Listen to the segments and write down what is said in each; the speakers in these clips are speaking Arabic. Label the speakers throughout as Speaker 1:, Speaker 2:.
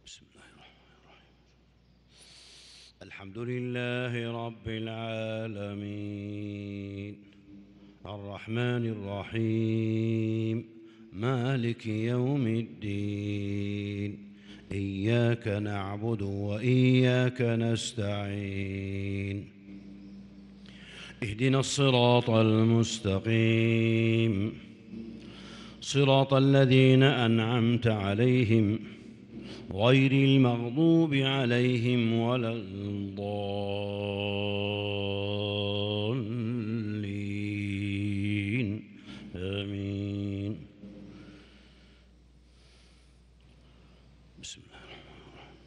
Speaker 1: بسم الله الرحمن الرحيم. الحمد لله رب العالمين الرحمن الرحيم مالك يوم الدين إياك نعبد وإياك نستعين اهدنا الصراط المستقيم صراط الذين أنعمت عليهم غير المغضوب عليهم ولا الضالين آمين. بسم الله الرحمن الرحيم.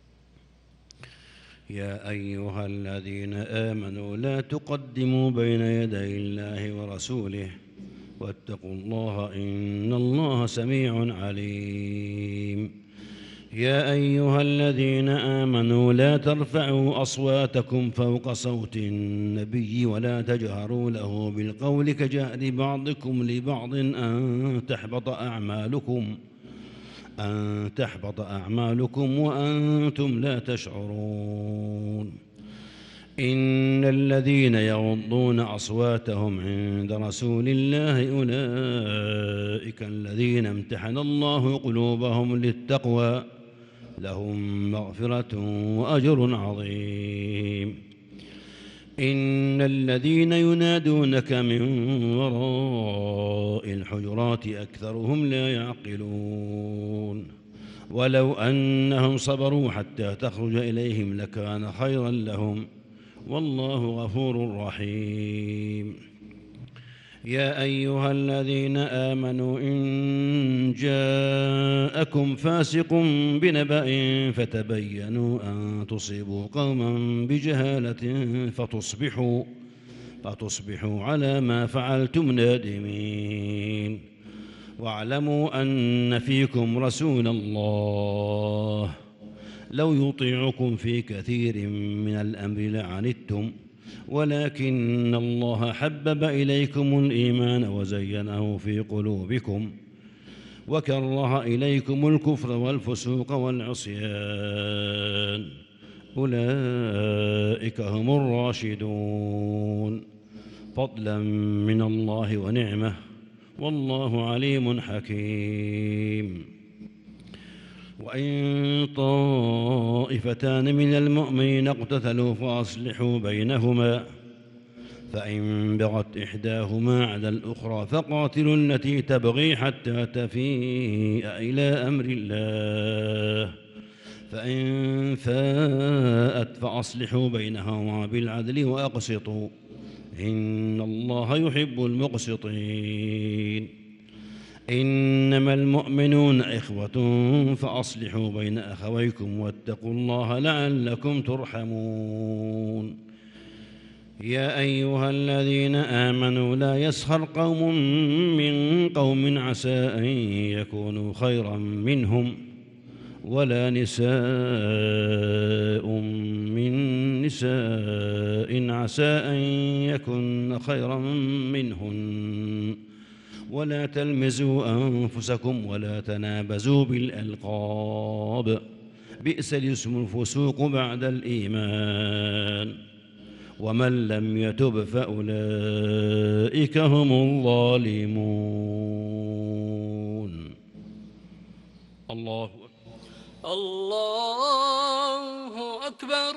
Speaker 1: يا أيها الذين آمنوا لا تقدموا بين يدي الله ورسوله واتقوا الله إن الله سميع عليم. يا أيها الذين آمنوا لا ترفعوا أصواتكم فوق صوت النبي ولا تجهروا له بالقول كجهر بعضكم لبعض أن تحبط أعمالكم وأنتم لا تشعرون. إن الذين يغضون أصواتهم عند رسول الله أولئك الذين امتحن الله قلوبهم للتقوى لهم مغفرة وأجر عظيم. إن الذين ينادونك من وراء الحجرات أكثرهم لا يعقلون. ولو أنهم صبروا حتى تخرج إليهم لكان خيرا لهم والله غفور رحيم. يا أيها الذين آمنوا إن جاءكم فاسق بنبأ فتبينوا أن تصيبوا قوما بجهالة فتصبحوا على ما فعلتم نادمين. واعلموا أن فيكم رسول الله لو يطيعكم في كثير من الأمر لعنتم ولكن الله حبب إليكم الإيمان وزينه في قلوبكم وكره إليكم الكفر والفسوق والعصيان أولئك هم الراشدون فضلا من الله ونعمة والله عليم حكيم. وإن طائفتان من المؤمنين اقتتلوا فأصلحوا بينهما فإن بغت إحداهما على الأخرى فقاتلوا التي تبغي حتى تفيء إلى أمر الله فإن فاءت فأصلحوا بينهما بالعدل وأقسطوا إن الله يحب المقسطين. إنما المؤمنون إخوة فأصلحوا بين أخويكم واتقوا الله لعلكم ترحمون. يا أيها الذين آمنوا لا يسخر قوم من قوم عسى أن يكونوا خيرا منهم ولا نساء من نساء عسى أن يكن خيرا منهن ولا تلمزوا أنفسكم ولا تنابزوا بالألقاب بئس الاسم الفسوق بعد الإيمان ومن لم يتب فأولئك هم الظالمون. الله أكبر.
Speaker 2: الله أكبر.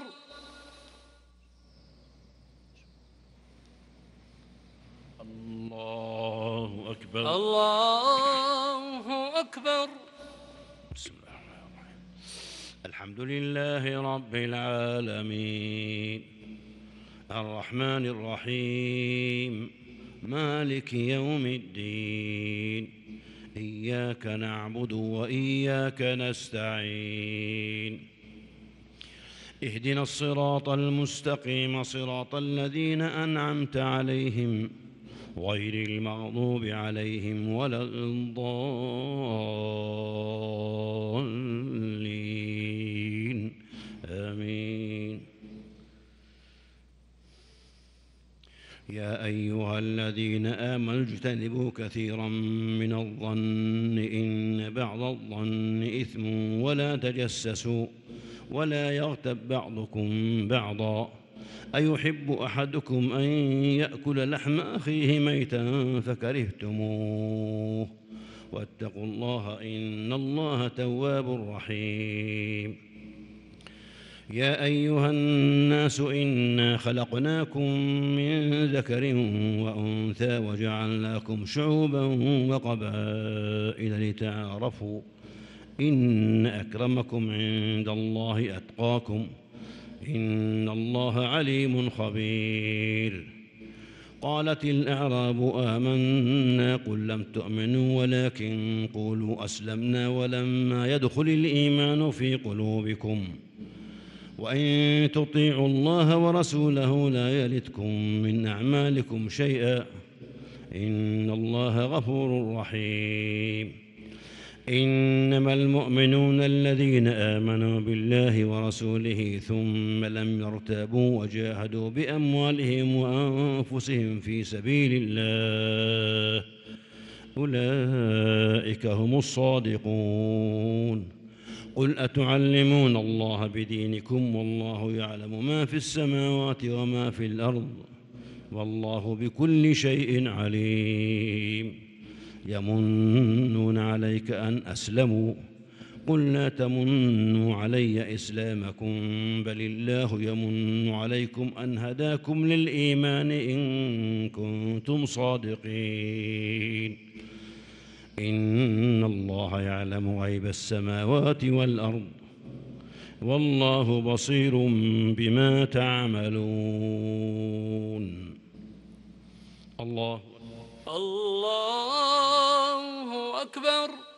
Speaker 1: الله أكبر.
Speaker 2: الله أكبر.
Speaker 1: بسم الله الرحمن الرحيم. الحمد لله رب العالمين الرحمن الرحيم مالك يوم الدين إياك نعبد وإياك نستعين اهدنا الصراط المستقيم صراط الذين أنعمت عليهم غير المغضوب عليهم ولا الضالين آمين. يا أيها الذين آمنوا اجتنبوا كثيرا من الظن إن بعض الظن إثم ولا تجسسوا ولا يغتب بعضكم بعضا أيحب أحدكم أن يأكل لحم أخيه ميتا فكرهتموه واتقوا الله إن الله تواب رحيم. يا أيها الناس إنا خلقناكم من ذكر وأنثى وجعلناكم شعوبا وقبائل لتعارفوا إن أكرمكم عند الله أتقاكم إن الله عليم خبير. قالت الأعراب آمنا قل لم تؤمنوا ولكن قولوا أسلمنا ولما يدخل الإيمان في قلوبكم وإن تطيعوا الله ورسوله لا يلتكم من أعمالكم شيئا إن الله غفور رحيم. إنما المؤمنون الذين آمنوا بالله ورسوله ثم لم يرتابوا وجاهدوا بأموالهم وأنفسهم في سبيل الله أولئك هم الصادقون. قل أتعلمون الله بدينكم والله يعلم ما في السماوات وما في الأرض والله بكل شيء عليم. يمنون عليك أن أسلموا قل لا تمنوا علي إسلامكم بل الله يمن عليكم أن هداكم للإيمان إن كنتم صادقين. إن الله يعلم غيب السماوات والأرض والله بصير بما تعملون. الله
Speaker 2: الله أكبر.